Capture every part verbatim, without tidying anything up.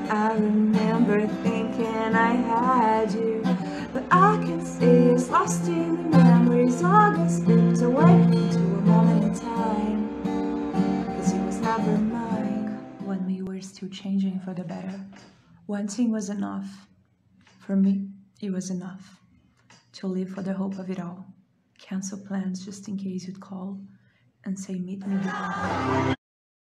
I remember thinking I had you, but I can see it's lost in the memories. All got slipped away into a moment in time, cause it was never mine. When we were still changing for the better, one thing was enough. For me, it was enough to live for the hope of it all. Cancel plans just in case you'd call and say meet me below.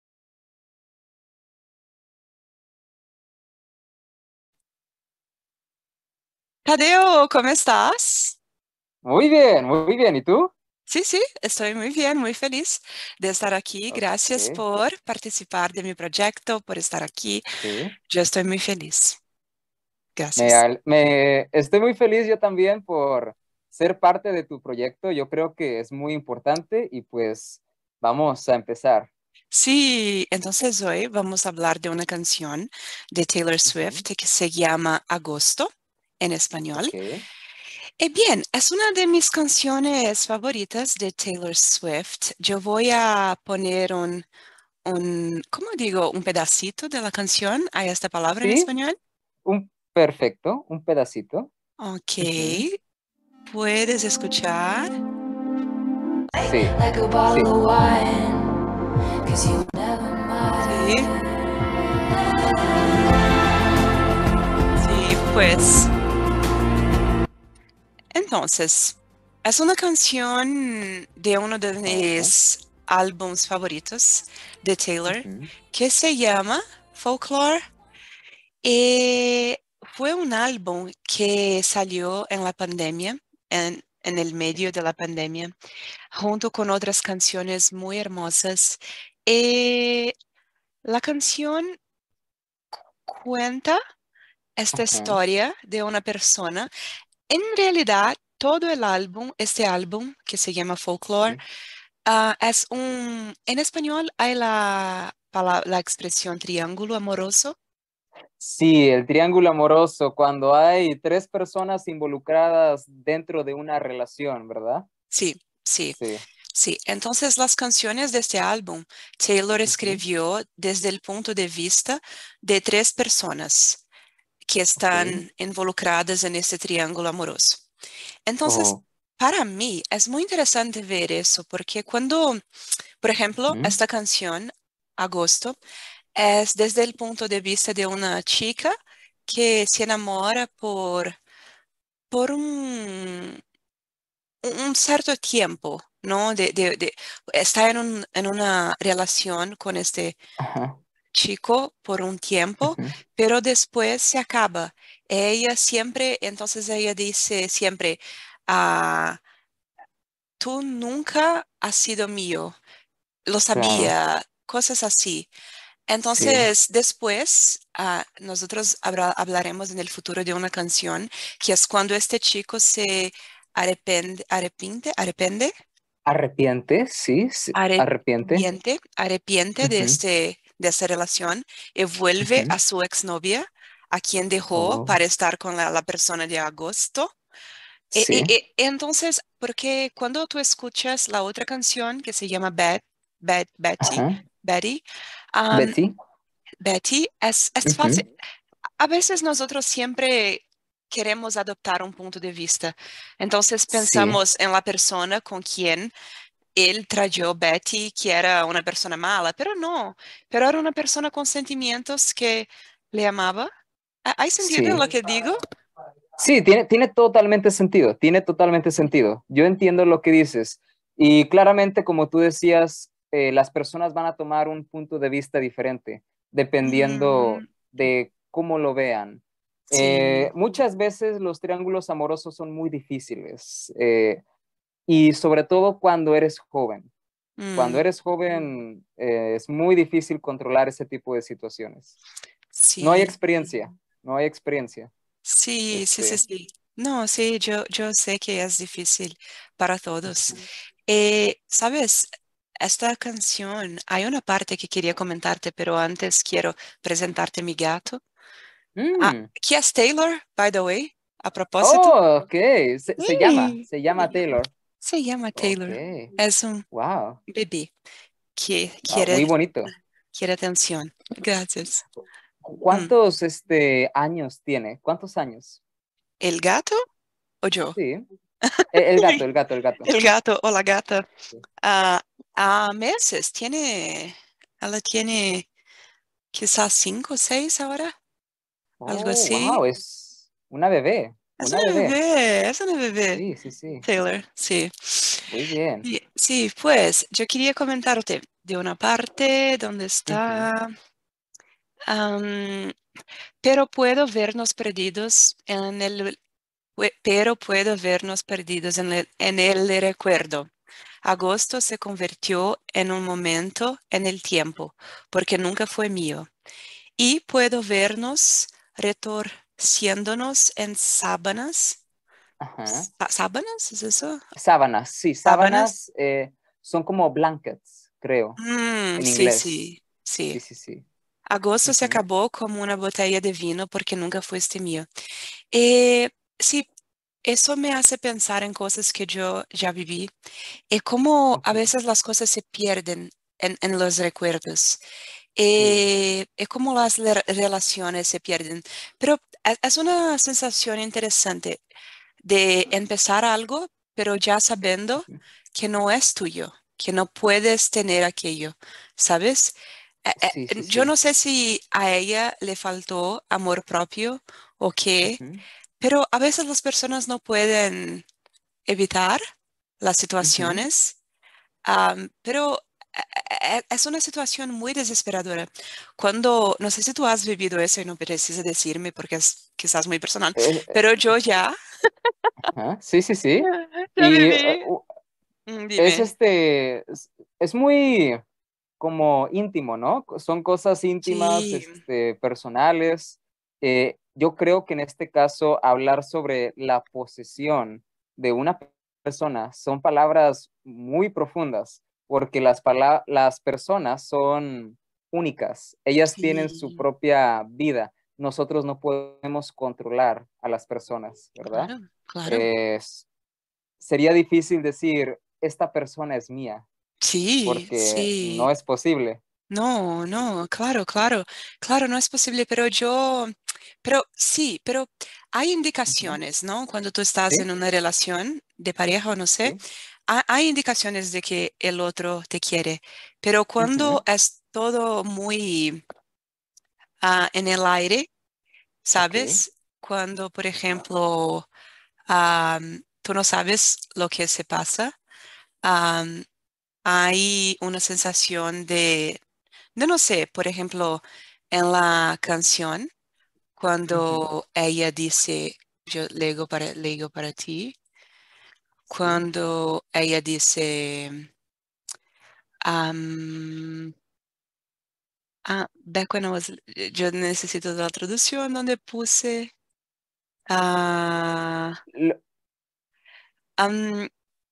Tadeo, ¿cómo estás? Muy bien, muy bien. ¿Y tú? Sí, sí, estoy muy bien, muy feliz de estar aquí. Gracias Ok, por participar de mi proyecto, por estar aquí. sí. Yo estoy muy feliz. Me, Gracias. al- me estoy muy feliz yo también por ser parte de tu proyecto. Yo creo que es muy importante y pues vamos a empezar. Sí, entonces hoy vamos a hablar de una canción de Taylor Swift Ujú. que se llama Agosto en español. Ok. Y bien, es una de mis canciones favoritas de Taylor Swift. Yo voy a poner un, un, ¿cómo digo? Un pedacito de la canción. ¿Hay esta palabra en Sí, español? un perfecto, un pedacito. Ok, Ujú. puedes escuchar. Sí, Like a bottle sí. of wine, cause you never Sí, mind. sí, pues. Entonces, es una canción de uno de Ajá. mis álbumes favoritos de Taylor Ujú. que se llama Folklore. Y fue un álbum que salió en la pandemia, en, en el medio de la pandemia, junto con otras canciones muy hermosas. Y la canción cuenta esta Ajá. historia de una persona. En realidad, todo el álbum, este álbum que se llama Folklore, Sí. ah, es un, en español hay la, pala- la expresión triángulo amoroso. Sí, el triángulo amoroso, cuando hay tres personas involucradas dentro de una relación, ¿verdad? Sí, sí, Sí. sí. Entonces, las canciones de este álbum, Taylor Ujú. escribió desde el punto de vista de tres personas que Ok. están involucradas en este triángulo amoroso. Entonces, Oh. para mí es muy interesante ver eso, porque cuando, por ejemplo, Ujú. esta canción, Agosto, es desde el punto de vista de una chica que se enamora por, por un, un cierto tiempo, ¿no? De, de, de- está en, un- en una relación con este Ajá. chico por un tiempo, Ujú. pero después se acaba. Ella siempre, entonces ella dice siempre, ah, tú nunca has sido mío, lo Claro. sabía, cosas así. Sí. Entonces, después, ah, nosotros habla- hablaremos en el futuro de una canción que es cuando este chico se arrepende, arrepiente, arrepende, Arrepiente, sí, sí, arrepiente. arrepiente, arrepiente de Ujú. este, de esta relación y vuelve Ujú. a su exnovia, a quien dejó Oh, para estar con la, la persona de agosto. E- sí. e- e- entonces, porque cuando tú escuchas la otra canción que se llama Bad, Bad, Betty, Ajá. Betty, Betty. Betty, es, es fácil. Ujú. A veces nosotros siempre queremos adoptar un punto de vista. Entonces Sí, pensamos en la persona con quien él trayó Betty, que era una persona mala, pero no, pero era una persona con sentimientos que le amaba. ¿Ha- ¿Hay sentido en sí. lo que digo? Sí, tiene, tiene totalmente sentido, tiene totalmente sentido. Yo entiendo lo que dices. Y claramente, como tú decías, eh, las personas van a tomar un punto de vista diferente, dependiendo Mm, de cómo lo vean. Eh, sí. muchas veces los triángulos amorosos son muy difíciles, eh, y sobre todo cuando eres joven. Cuando Mm, eres joven, eh, es muy difícil controlar ese tipo de situaciones. No hay sí. experiencia, no hay experiencia. Sí, sí, sí, Este, sí. No, sí, yo, yo sé que es difícil para todos. ujú. Eh, ¿sabes? Esta canción, hay una parte que quería comentarte, pero antes quiero presentarte mi gato. Ah, Mm. ¿qué es Taylor, by the way? A propósito. Oh, ok. Se, se llama, Sí, se llama Taylor. se llama Ok. Taylor. Es un Wow. bebé que Wow, quiere, muy bonito. quiere atención. Gracias. Mm. ¿Cuántos este, años tiene? ¿Cuántos años? ¿El gato o yo? Sí. E- El gato, el gato, el gato. El gato o la gata. Sí. Ah, a meses, tiene, ella tiene quizás cinco o seis ahora, algo Oh, así. wow, es una bebé, Es una una bebé. bebé, es una bebé, Sí, sí, sí. Taylor, sí. Muy bien. Y- Sí, pues yo quería comentarte de una parte donde Ujú. está, am, pero puedo vernos perdidos en el, pue- pero puedo vernos perdidos en el, en el recuerdo. Agosto se convirtió en un momento en el tiempo, porque nunca fue mío. Y puedo vernos retorciéndonos en sábanas. Ajá. Sá- ¿Sábanas? ¿Es eso? Sábanas, sí, ¿Sábanas? sábanas eh, son como blankets, creo, Mm, en sí, inglés. sí, sí. Sí, sí, sí. Agosto se Ujú, acabó como una botella de vino porque nunca fuiste mío. Eh, sí, eso me hace pensar en cosas que yo ya viví y cómo a ujú. veces las cosas se pierden en, en los recuerdos. Sí. Eh, es como las le- relaciones se pierden. Pero es es una sensación interesante de empezar algo, pero ya sabiendo Ujú. que no es tuyo, que no puedes tener aquello, ¿sabes? Eh, Sí, eh, sí, Yo sí. no sé si a ella le faltó amor propio o qué, Ujú, pero a veces las personas no pueden evitar las ujú. situaciones. Am, pero eh, eh, es una situación muy desesperadora. Cuando, no sé si tú has vivido eso y no precisa decirme porque es quizás muy personal, Eh, eh, pero yo ya, ajá, sí, sí, sí. ya Y eh, viví. u- Mm, es Dime. este, es, es muy como íntimo, ¿no? Son cosas íntimas, Sí. este, personales. Eh, yo creo que en este caso hablar sobre la posesión de una persona son palabras muy profundas, porque las, pala- las personas son únicas, ellas tienen su Sí, propia vida. Nosotros no podemos controlar a las personas, ¿verdad? claro, claro. Es- sería difícil decir, esta persona es mía, Sí, porque no sí. es posible. No, no, claro, claro, claro, no es posible, pero yo, pero sí, pero hay Ujú. indicaciones, ¿no? Cuando tú estás en Sí, una relación de pareja o no sé, sí. ha- hay indicaciones de que el otro te quiere, pero cuando Ujú. es todo muy ah, en el aire, Ok. ¿sabes? Cuando, por ejemplo, am, tú no sabes lo que se pasa. am, Hay una sensación de, de no sé, por ejemplo, en la canción, Ujú. cuando ella dice, yo leo para, leo para ti, Sí. cuando ella dice, am, ah, back when I was, yo necesito la traducción donde puse, ah, Lo- am,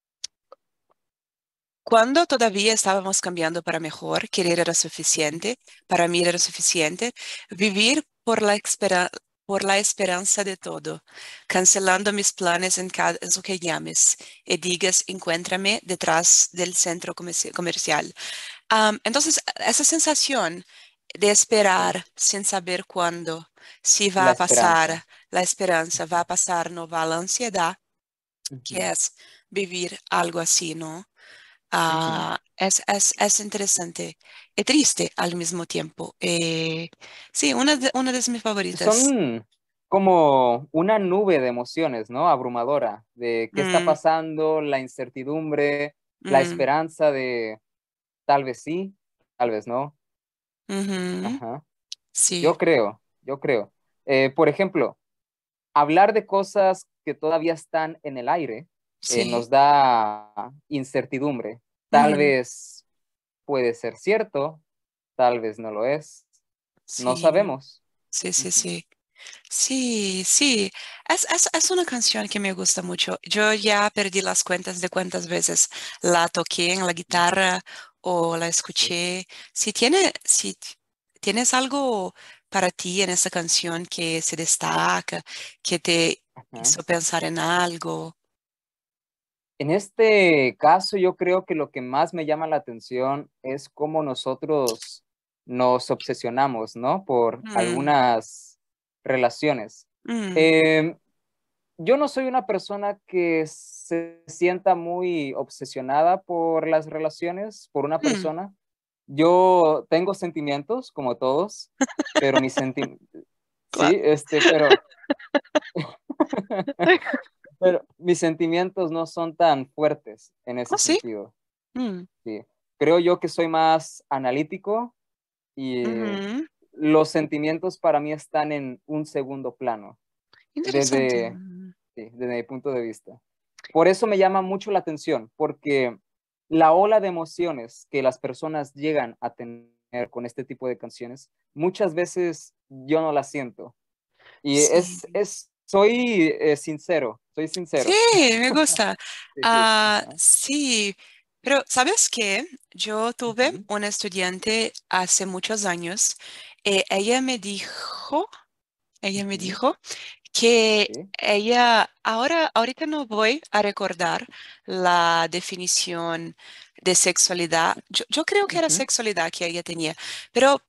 cuando todavía estábamos cambiando para mejor, querer era Ujú. suficiente, para mí era suficiente, vivir por la espera- por la esperanza de todo, cancelando mis planes en caso que llames y digas, encuéntrame detrás del centro comerci- comercial. Am, entonces, esa sensación de Sí. esperar sin saber cuándo, si va La a esperanza. pasar la esperanza, va Ujú. a pasar, no va la ansiedad, que Ujú. es vivir algo así, ¿no? Ujú. Ah, es, es, es interesante y triste al mismo tiempo. Eh, sí, una de, una de mis favoritas. Son como una nube de emociones, ¿no? Abrumadora, de qué está Mm, pasando, la incertidumbre, la mm, esperanza de tal vez sí, tal vez no. ujú, Ajá. sí, Yo creo, yo creo. Eh, por ejemplo, hablar de cosas que todavía están en el aire eh, sí, nos da incertidumbre. Tal ujú, vez puede ser cierto, tal vez no lo es, no sí, sabemos. sí, sí, Ujú. sí. Sí, sí. Es, es, es una canción que me gusta mucho. Yo ya perdí las cuentas de cuántas veces la toqué en la guitarra o la Sí. escuché. Si tiene, si t- tienes algo para ti en esa canción que se destaca, que te Ajá. hizo pensar en algo. En este caso, yo creo que lo que más me llama la atención es cómo nosotros nos obsesionamos, ¿no? Por Mm, algunas relaciones. mm, Eh, yo no soy una persona que se sienta muy obsesionada por las relaciones, por una mm. persona. Yo tengo sentimientos, como todos, pero mis sentimientos, Claro. sí, este, pero, pero mis sentimientos no son tan fuertes en ese Oh, sí. sentido. Mm, Sí. Creo yo que soy más analítico y eh, ujú. los sentimientos para mí están en un segundo plano, Interesante. desde, sí, desde mi punto de vista. Por eso me llama mucho la atención, porque la ola de emociones que las personas llegan a tener con este tipo de canciones, muchas veces yo no las siento. Y Sí. es, es soy eh, sincero, soy Sí, sincero. me gusta. Sí, sí. Ah, Ajá. sí, pero ¿sabes qué? Yo tuve Ujú, una estudiante hace muchos años y ella me dijo, ella me ujú, dijo que sí, ella, ahora, ahorita no voy a recordar la definición de sexualidad. Yo, yo creo que era ujú, sexualidad que ella tenía, pero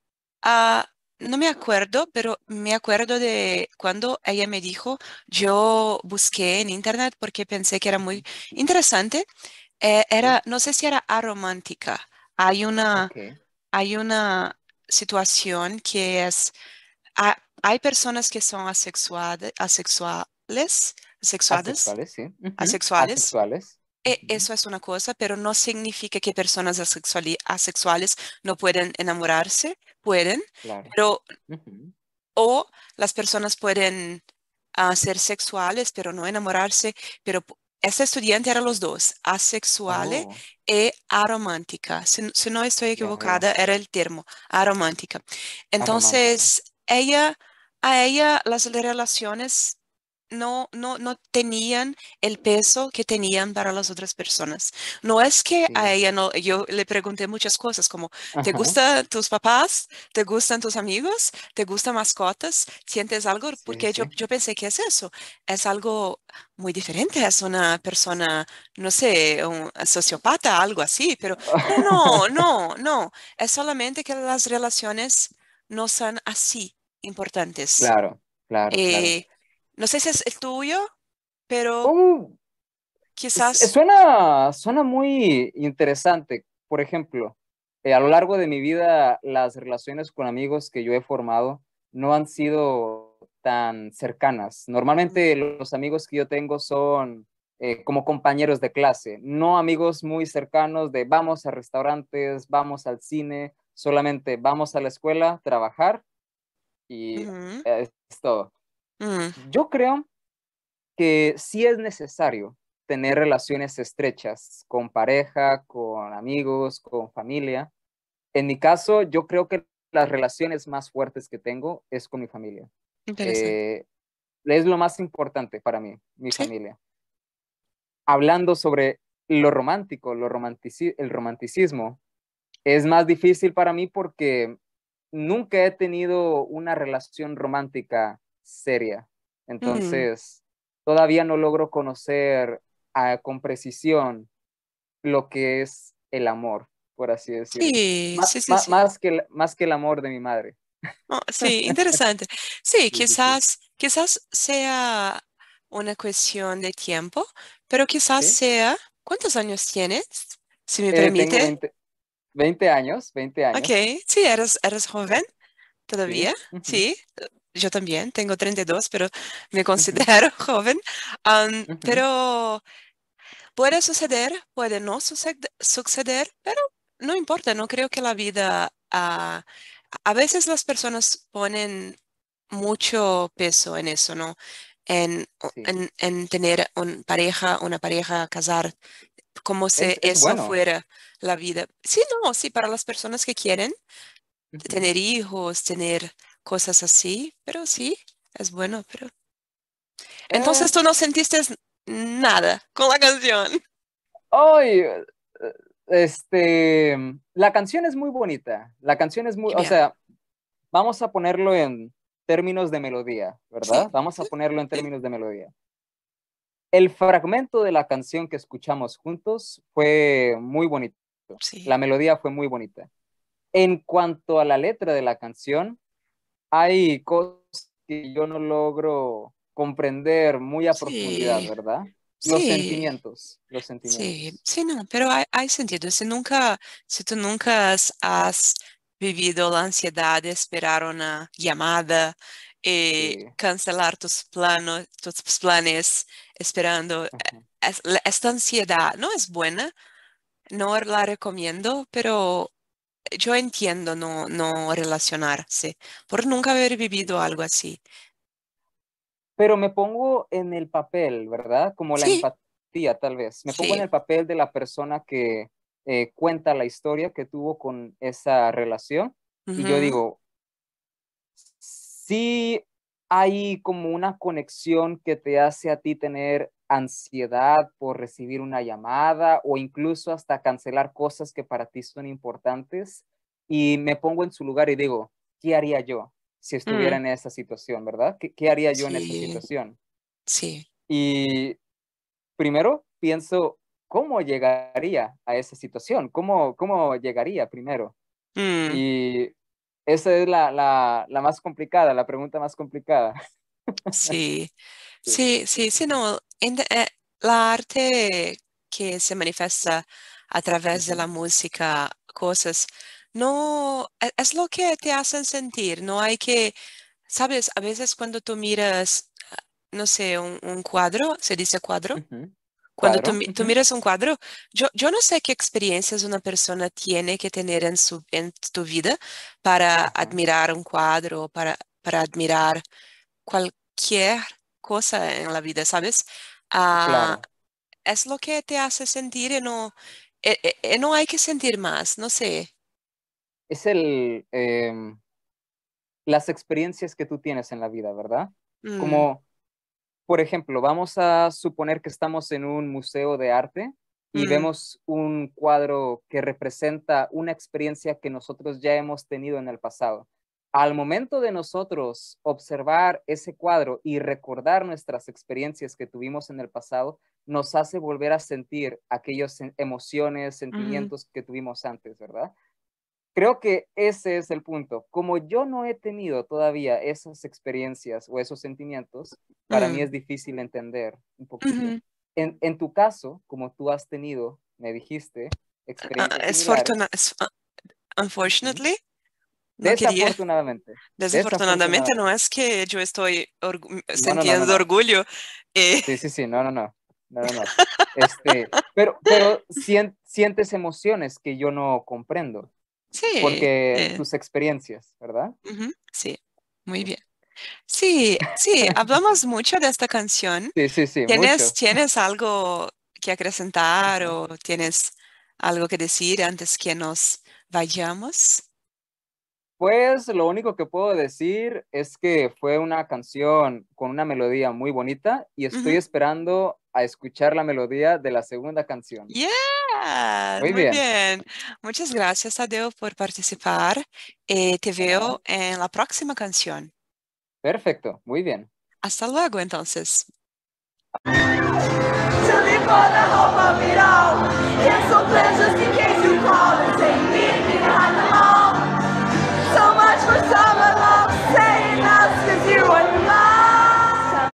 ah, no me acuerdo, pero me acuerdo de cuando ella me dijo, yo busqué en internet porque pensé que era muy ujú, interesante. Eh, sí, era, no sé si era aromántica. Hay una, ok. hay una situación que es, ha- hay personas que son asexuade- asexuales, asexuadas, Asexuales, sí. Ujú, asexuales. asexuales. E- Ujú, Eso es una cosa, pero no significa que personas asexuali- asexuales no pueden enamorarse, pueden, claro. pero Ujú, o las personas pueden ah, ser sexuales, pero no enamorarse, pero p- esta estudiante era los dos, asexual oh, e aromántica. Si, si no estoy ya veo. equivocada, era el término, aromántica. Aromántica. Entonces, ella, a ella las relaciones no, no, no tenían el peso que tenían para las otras personas. No es que a Sí. ella no, yo le pregunté muchas cosas como, ¿te Ajá. gustan tus papás? ¿Te gustan tus amigos? ¿Te gustan mascotas? ¿Sientes algo? Sí, Porque yo, sí. yo pensé que es eso. Es algo muy diferente. Es una persona, no sé, un sociópata, algo así, pero, pero no, no, no. Es solamente que las relaciones no son así importantes. Claro, claro, claro. Eh, no sé si es el tuyo, pero Oh, s- quizás... suena, suena muy interesante. Por ejemplo, eh, a lo largo de mi vida, las relaciones con amigos que yo he formado no han sido tan cercanas. Normalmente Mm, los amigos que yo tengo son eh, como compañeros de clase, no amigos muy cercanos de vamos a restaurantes, vamos al cine, solamente vamos a la escuela, trabajar y ujú, eh, es todo. mm, Yo creo que sí es necesario tener relaciones estrechas con pareja, con amigos, con familia. En mi caso, yo creo que las relaciones más fuertes que tengo es con mi familia. interesante. Eh, es lo más importante para mí, mi Sí. familia. Hablando sobre lo romántico, lo romantici el romanticismo, es más difícil para mí porque nunca he tenido una relación romántica seria. Mm, Entonces, todavía no logro conocer ah, con precisión lo que es el amor, por así decirlo. sí, Má- sí, sí, má- sí. más que, el- más que el amor de mi madre. Oh, sí, interesante. Sí, Sí, sí, sí. quizás, quizás sea una cuestión de tiempo, pero quizás ¿Sí? sea, ¿cuántos años tienes? Si me Eh, tengo permite. veinte veinte años, veinte Ok, años. sí, eres, eres Sí, joven sí. todavía. Ujú, Sí, yo también, tengo treinta y dos, pero me ujú, considero joven. Am, ujú. pero puede suceder, puede no suced- suceder, pero no importa, no creo que la vida... ah, a veces las personas ponen mucho peso en eso, ¿no? En, Sí. en, en tener una pareja, una pareja, casar, como si Es, es eso bueno. fuera la vida. Sí, no, sí, para las personas que quieren Ujú. tener hijos, tener cosas así, pero sí, es bueno, pero... Eh, Entonces tú no sentiste nada con la canción. Ay, eh, este, la canción es muy bonita. La canción es muy, Qué o bien. sea, vamos a ponerlo en términos de melodía, Sí, ¿verdad? Vamos a sí, ponerlo en sí. términos de melodía. El fragmento de la canción que escuchamos juntos fue muy bonito. Sí. La melodía fue muy bonita. En cuanto a la letra de la canción, hay cosas que yo no logro comprender muy a profundidad, Sí, ¿verdad? Los sí, sentimientos, los sí, sentimientos. sí, no, pero hay, hay sentido. Si nunca, si tú nunca has, has vivido la ansiedad de esperar una llamada, eh, Sí, cancelar tus planos, tus planes, esperando, eh, ajá. es- la- esta ansiedad no es buena, no la recomiendo, pero yo entiendo no, no relacionarse por nunca haber vivido algo así. Pero me pongo en el papel, ¿verdad? Como la Sí, empatía, tal vez. Me pongo en sí. el papel de la persona que eh, cuenta la historia que tuvo con esa relación y yo Ujú, digo, sí hay como una conexión que te hace a ti tener ansiedad por recibir una llamada o incluso hasta cancelar cosas que para ti son importantes. Y me pongo en su lugar y digo, ¿qué haría yo si estuviera mm, en esa situación, verdad? ¿Qué, qué haría yo en esa sí, situación? sí. Y primero pienso, ¿cómo llegaría a esa situación? ¿Cómo, cómo llegaría primero? Mm. Y esa es la, la, la más complicada, la pregunta más complicada. Sí, Sí. sí, sí, sí, no. en- eh, la arte que se manifiesta a través de la Ujú, música, cosas, no, e- es lo que te hacen sentir. No hay que, sabes, a veces cuando tú miras, no sé, un, un cuadro, se dice cuadro. ujú. Cuando tú, Cuadro. mi- tú Ujú, miras un cuadro, yo, yo no sé qué experiencias una persona tiene que tener en su, en tu vida para ajá, admirar un cuadro, para, para admirar cualquier cosa en la vida, ¿sabes? Ah, claro. es lo que te hace sentir y no, eh, eh, eh, no hay que sentir más, no sé. Es el, em, las experiencias que tú tienes en la vida, ¿verdad? Mm, Como, por ejemplo, vamos a suponer que estamos en un museo de arte y mm, vemos un cuadro que representa una experiencia que nosotros ya hemos tenido en el pasado. Al momento de nosotros observar ese cuadro y recordar nuestras experiencias que tuvimos en el pasado, nos hace volver a sentir aquellas emociones, ujú, sentimientos que tuvimos antes, ¿verdad? Creo que ese es el punto. Como yo no he tenido todavía esas experiencias o esos sentimientos, para mí mm, es difícil entender un poquito. ujú. En, en tu caso, como tú has tenido, me dijiste, Ah, experiencias es fortuna, similares, es- ah, ujú, unfortunately, no quería. desafortunadamente, Desafortunadamente no desafortunadamente, es que yo estoy orgu- no, no, no, no, sintiendo no, orgullo. eh, sí, sí, sí, no, no, no, no, no, no. Este, pero, pero sien- sientes emociones que yo no comprendo, sí, porque eh, tus experiencias, ¿verdad? ujú, sí, muy bien. Sí, sí, hablamos mucho de esta canción. Sí, sí, sí, ¿Tienes, mucho. tienes algo que acrecentar Ajá. o tienes algo que decir antes que nos vayamos? Pues lo único que puedo decir es que fue una canción con una melodía muy bonita y estoy Ujú. esperando a escuchar la melodía de la segunda canción. Yes, Muy muy bien. bien. Muchas gracias, Tadeo, por participar. Eh, te De nada. veo en la próxima canción. Perfecto, muy bien. Hasta luego, entonces.